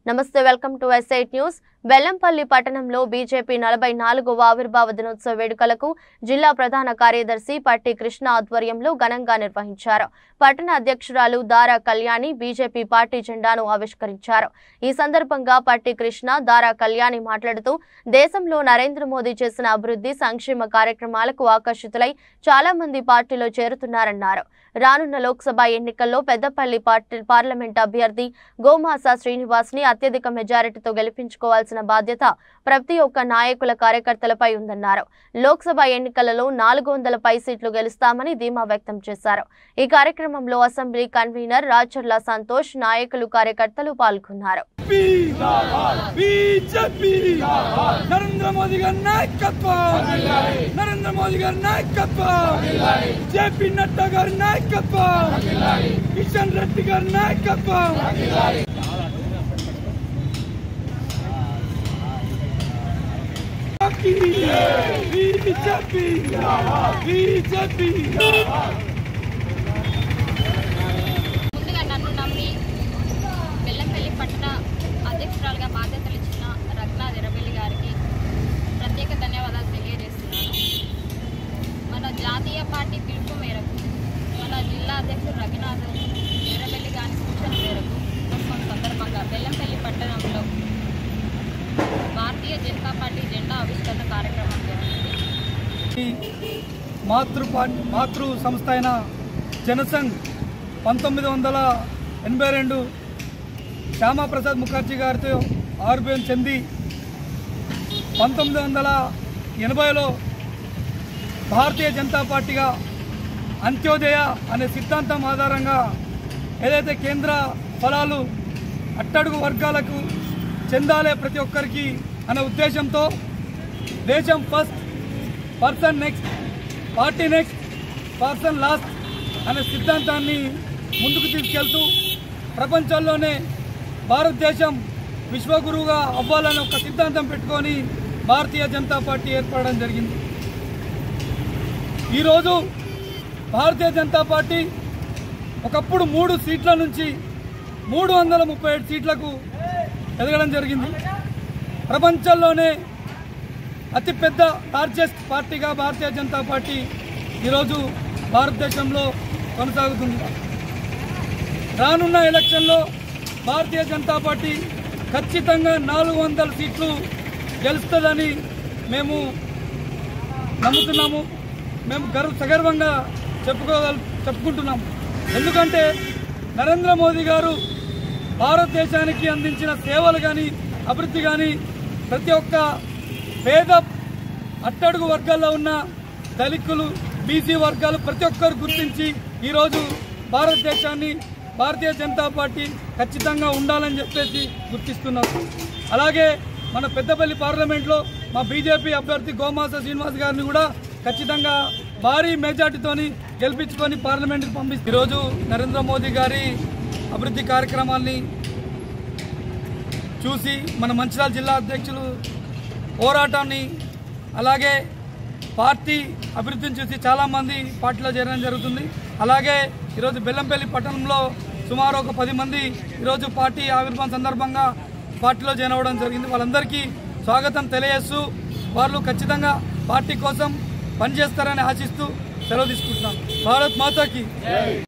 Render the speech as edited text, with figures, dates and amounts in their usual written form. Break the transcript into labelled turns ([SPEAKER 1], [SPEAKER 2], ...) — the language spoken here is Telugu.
[SPEAKER 1] నమస్తే welcome to SIT news. Bellampalli పట్టణంలో బీజేపీ 44వ ఆవిర్భావ దినోత్సవ వేడుకలకు జిల్లా ప్రధాన కార్యదర్శి పట్టి కృష్ణ ఆధ్వర్యంలో ఘనంగా నిర్వహించారు। పట్టణ అధ్యక్షురాలు దారా కళ్యాణి బీజేపీ పార్టీ జెండాను ఆవిష్కరించారు। ఈ సందర్భంగా పట్టి కృష్ణ దారా కళ్యాణి మాట్లాడుతూ దేశంలో నరేంద్ర మోదీ చేసిన అభివృద్ధి సంక్షేమ కార్యక్రమాలకు ఆకర్షితులై చాలా మంది పార్టీలో చేరుతున్నారన్నారు। రానున్న లోక్సభ ఎన్నికల్లో పెద్దపల్లి పార్లమెంట్ అభ్యర్థి గోమాసా శ్రీనివాస్ ని అత్యధిక మెజారిటీతో గెలిపించుకోవాల్సిన బాధ్యత ప్రతి ఒక్క నాయకుల కార్యకర్తలపై ఉందన్నారు। లోక్సభ ఎన్నికలలో 400 పై సీట్లు గెలుస్తామని ధీమా వ్యక్తం చేశారు। ఈ కార్యక్రమంలో అసెంబ్లీ కన్వీనర్ రాచర్ల సంతోష్, నాయకులు, కార్యకర్తలు పాల్గొన్నారు।
[SPEAKER 2] నరేంద్ర మోదీ గారి నాయకత్వం, నరేంద్ర మోదీ గారి నాయకత్వం, జేపీ నడ్డా గారి నాయకత్వం, కిషన్ రెడ్డి గారి నాయకత్వం।
[SPEAKER 3] ముందుగా నన్ను నమ్మి బెల్లంపల్లి పట్టణ అధ్యక్షురాలుగా బాధ్యతలు ఇచ్చిన రఘునాథ్ ఎర్రబెల్లి గారికి ప్రత్యేక ధన్యవాదాలు తెలియజేస్తున్నాను। మన జాతీయ పార్టీ పిలుపు మేరకు మన జిల్లా అధ్యక్షుడు రఘునాథ్ ఎర్రబెల్లి గారి సూచన మేరకు కొన్ని సందర్భంగా బెల్లంపల్లి పట్టణంలో భారతీయ జనతా పార్టీ జెండా ఆవిష్కరణ కార్యక్రమం జరిగింది।
[SPEAKER 2] మాతృ సంస్థ అయిన జనసంఘ్ 1982 శ్యామాప్రసాద్ ముఖర్జీ గారితో ఆవిర్భావం చెంది 1980లో భారతీయ జనతా పార్టీగా అంత్యోదయ అనే సిద్ధాంతం ఆధారంగా ఏదైతే కేంద్ర ఫలాలు అట్టడుగు వర్గాలకు చెందాలే ప్రతి ఒక్కరికి అనే ఉద్దేశంతో దేశం first, person next, party next, person last అనే సిద్ధాంతాన్ని ముందుకు తీసుకెళ్తూ ప్రపంచంలోనే భారతదేశం విశ్వగురువుగా అవ్వాలని ఒక సిద్ధాంతం పెట్టుకొని భారతీయ జనతా పార్టీ ఏర్పడడం జరిగింది। ఈరోజు భారతీయ జనతా పార్టీ ఒకప్పుడు 3 సీట్ల నుంచి 337 సీట్లకు ఎదగడం జరిగింది। ప్రపంచంలోనే అతిపెద్ద లార్జెస్ట్ పార్టీగా భారతీయ జనతా పార్టీ ఈరోజు భారతదేశంలో కొనసాగుతుంది। రానున్న ఎలక్షన్లో భారతీయ జనతా పార్టీ ఖచ్చితంగా 400 సీట్లు గెలుస్తుందని మేము నమ్ముతున్నాము। మేము సగర్వంగా చెప్పుకుంటున్నాము। ఎందుకంటే నరేంద్ర మోదీ గారు భారతదేశానికి అందించిన సేవలు కానీ, అభివృద్ధి కానీ ప్రతి ఒక్క పేద అట్టడుగు వర్గాల్లో ఉన్న దళితులు, బీసీ వర్గాలు ప్రతి ఒక్కరు గుర్తించి ఈరోజు భారతదేశాన్ని భారతీయ జనతా పార్టీ ఖచ్చితంగా ఉండాలని చెప్పేసి గుర్తిస్తున్నారు। అలాగే మన పెద్దపల్లి పార్లమెంట్లో మా బీజేపీ అభ్యర్థి గోమాసా శ్రీనివాస్ గారిని కూడా ఖచ్చితంగా భారీ మెజార్టీతోని గెలిపించుకొని పార్లమెంట్కి పంపిస్తారు। ఈరోజు నరేంద్ర మోదీ గారి అభివృద్ధి కార్యక్రమాల్ని చూసి మన మంచిర్యాల జిల్లా అధ్యక్షులు పోరాటాన్ని, అలాగే పార్టీ అభివృద్ధిని చూసి చాలామంది పార్టీలో చేరడం జరుగుతుంది। అలాగే ఈరోజు బెల్లంపల్లి పట్టణంలో సుమారు ఒక 10 మంది ఈరోజు పార్టీ ఆవిర్భావం సందర్భంగా పార్టీలో జాయిన్ అవ్వడం జరిగింది। వాళ్ళందరికీ స్వాగతం తెలియజేస్తూ వాళ్ళు ఖచ్చితంగా పార్టీ కోసం పనిచేస్తారని ఆశిస్తూ సెలవు తీసుకుంటున్నాం। భారత్ మాతాకి।